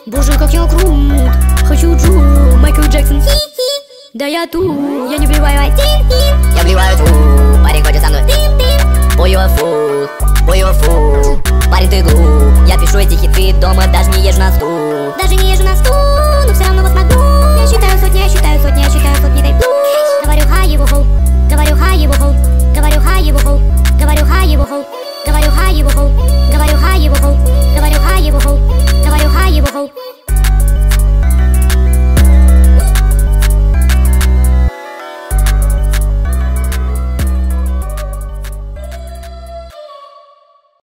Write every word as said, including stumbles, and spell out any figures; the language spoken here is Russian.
Боже, как я крут, хочу Джу, Майкл Джексон, хи-хи. Да я ту, я не вливаю один хит. Я вливаю ту, парень хочет со мной тим-тим. Пой его фут, пой его фут, парень ты глуп. Я пишу эти хиты дома, даже не езжу на стул.